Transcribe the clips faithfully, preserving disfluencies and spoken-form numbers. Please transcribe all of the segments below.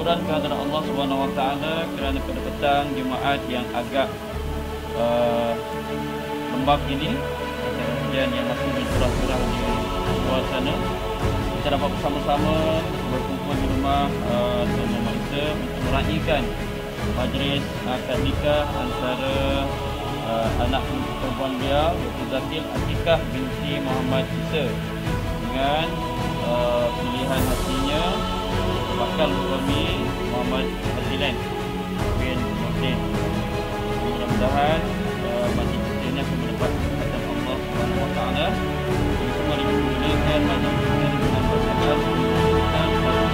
bersyukuran kepada Allah Subhanahu Wa Taala kerana pada petang Jumaat yang agak uh, lembab ini, hujan yang masih bercurah-curah di luar sana, kita dapat bersama-sama berkumpul di rumah uh, Tuan Muhammad Isa untuk meraihkan majlis akad nikah antara uh, anak perempuan beliau iaitu Zatil Atikah binti Muhammad Isa dengan uh, pilihan hatinya bakal suami Muhammad Fazilan bin Nurdin. Mudah-mudahan uh, majlis ini akan mendapat perhatian Allah Subhanahu Wa Taala. Semua dimulakan majlis ini dengan berkat dan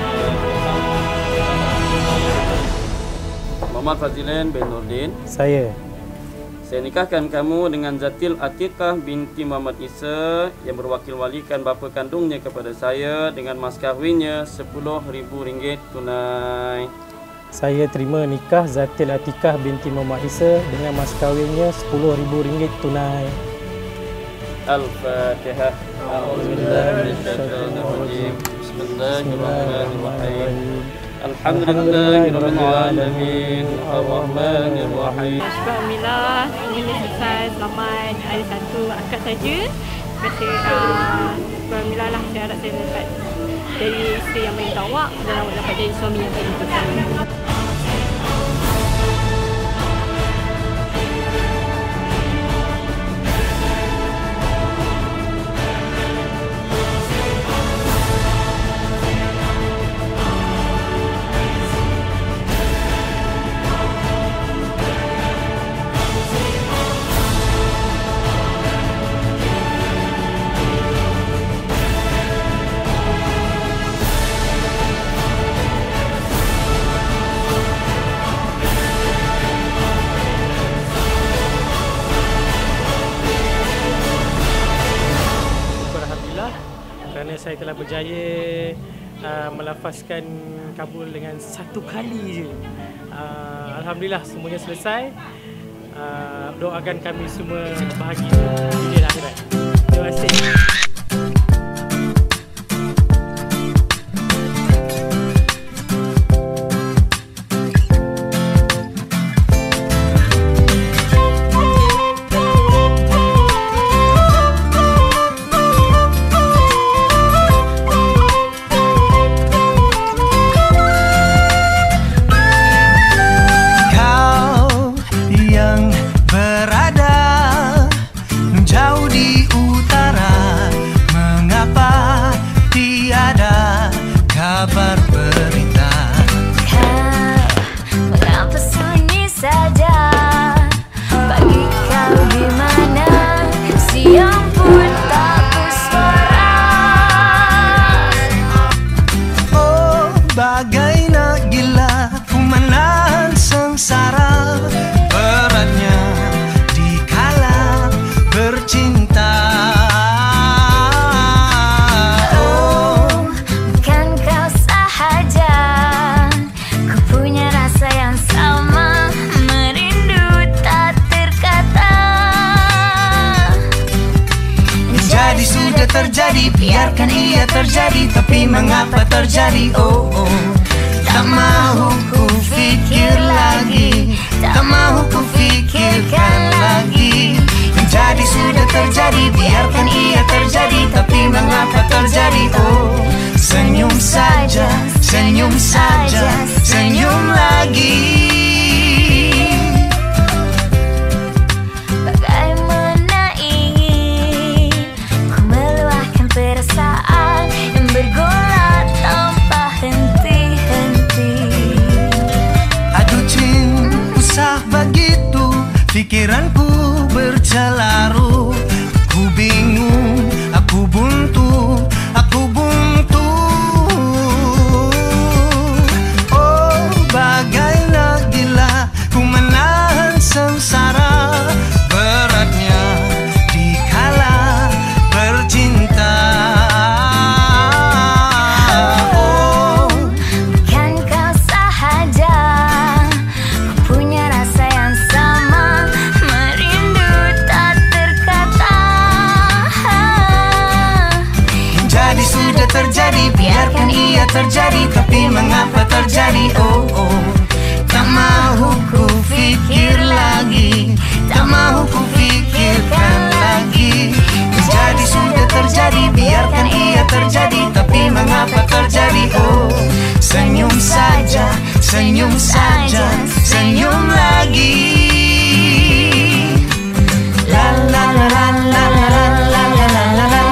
Muhammad Fazilan bin Nurdin. Saya. Saya nikahkan kamu dengan Zatil Atikah binti Muhammad Isa yang berwakil walikan bapa kandungnya kepada saya dengan mas kahwinnya sepuluh ribu ringgit tunai. Saya terima nikah Zatil Atikah binti Muhammad Isa dengan mas kahwinnya sepuluh ribu ringgit tunai. Al-Fatihah. A'udzubillahi minasyaitonir rajim. Bismillahirrahmanirrahim. Alhamdulillahirabbil alamin arrahmanir rahim. Alhamdulillah, semuanya selesai selamat. Ada satu akad saja. Kata uh, alhamdulillah lah, saya harap saya dapat jadi isteri yang baik tawak dan awak dapat jadi suami yang baik untuk saya. Kerana saya telah berjaya uh, melafazkan kabul dengan satu kali je. Uh, Alhamdulillah semuanya selesai. Uh, doakan kami semua bahagia di akhirat. Terima kasih. Kabar berita kau mengapa sunyi saja? Bagi kau di mana siang pun tak bersuara. Oh, bagai nak gila ku menahan sengsara, beratnya dikala bercinta. Terjadi, biarkan ia terjadi. Tapi mengapa terjadi? Oh, oh. Tak mahu ku fikir lagi, tak mahu ku fikirkan lagi. Menjadi sudah terjadi, biarkan ia terjadi. Tapi mengapa terjadi? Oh, senyum saja, senyum saja, senyum lagi. Perasaan yang bergolak tanpa henti-henti. Aduh cing, usah begitu, pikiranku bercelaru. Aku bingung, aku buntu, aku buntu. Oh, terjadi, oh oh. Tak mahu ku fikir lagi, tak mahu ku fikirkan lagi. Terjadi sudah terjadi, biarkan ia terjadi. Tapi mengapa terjadi, oh. Senyum saja, senyum saja, senyum lagi. La la la la la la la la la la la.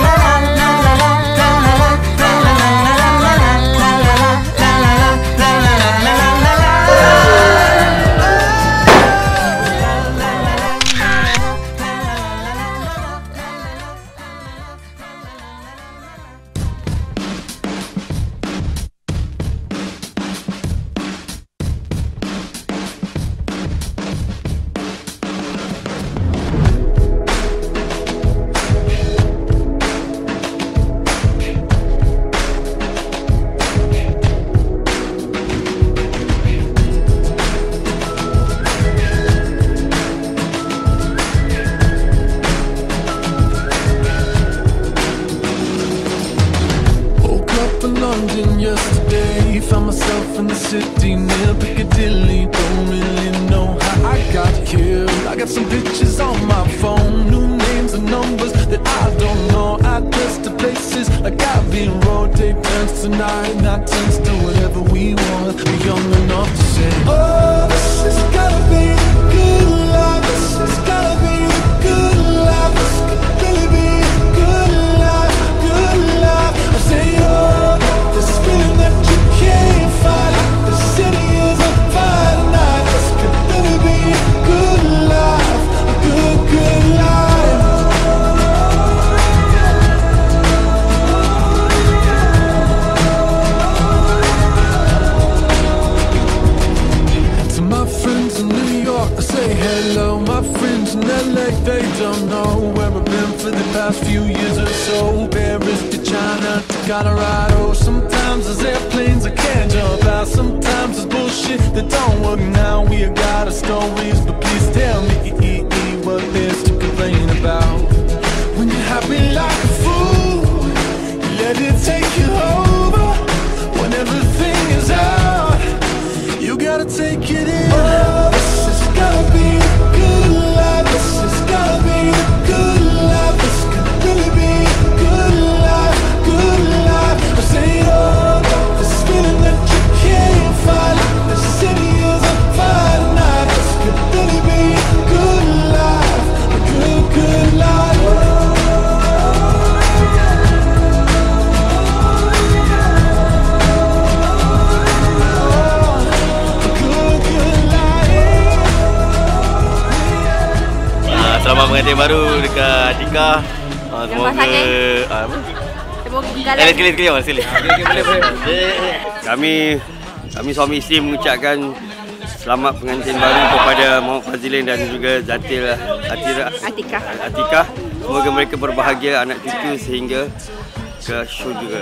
London yesterday, found myself in the city near Piccadilly. Don't really know how I got here. I got some pictures on my phone, new names and numbers that I don't know. Address to places like I've been. Road tape turns to night, night turns to whatever we want. We're young enough to say, oh, this has gotta be the good life. This has gotta be the good life. This could really be the good life, good life. I say, oh, this feeling that you can't fight. The city is on fire tonight. This could really be a good life, a good, good life. To my friends in New York, I say hello. My friends in L A, they don't know where I've been for the past few years or so. Paris to China to Colorado. Sometimes there's airplanes I can't jump out. Sometimes there's bullshit that don't work now. We got our stories, but please tell me what there's to complain about. When you're happy like a fool, you let it take you over. When everything is out, you gotta take it in. Oh, this has gotta be the good life. This has gotta be the good life. This could really be the good life, good life. I say, oh, this feeling that you can't fight. The city is on fire tonight. This could really be a good life, a good, good life. Selamat pengantin baru dekat Atika. Uh, semoga uh, apa? Semoga berjalan. Sekali sekali sekali sekali. Boleh boleh. Kami kami suami isteri mengucapkan selamat pengantin baru kepada Muhammad Fazilin dan juga Zatil Atira Atika. Atika. Semoga mereka berbahagia anak cucu sehingga ke syurga.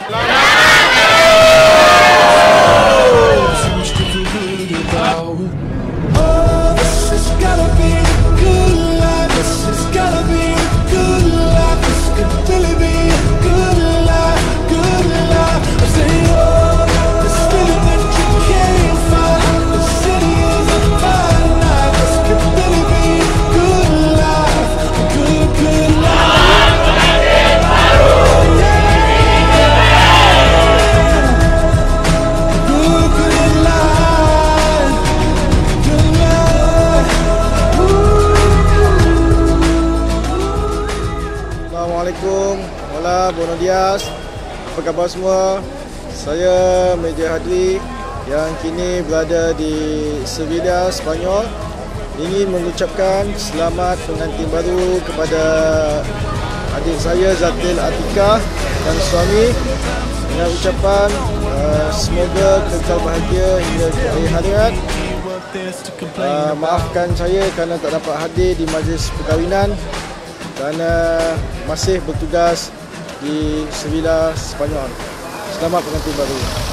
Assalamualaikum, hola, buenos dias. Apa khabar semua? Saya Major Hadri yang kini berada di Sevilla, Spanyol. Ingin mengucapkan selamat pengantin baru kepada adik saya Zatil Atika dan suami dengan ucapan uh, semoga kekal bahagia hingga ke akhir hayat. Uh, maafkan saya kerana tak dapat hadir di majlis perkahwinan kerana masih bertugas di Sevilla, Spanyol. Selamat pengantin baru.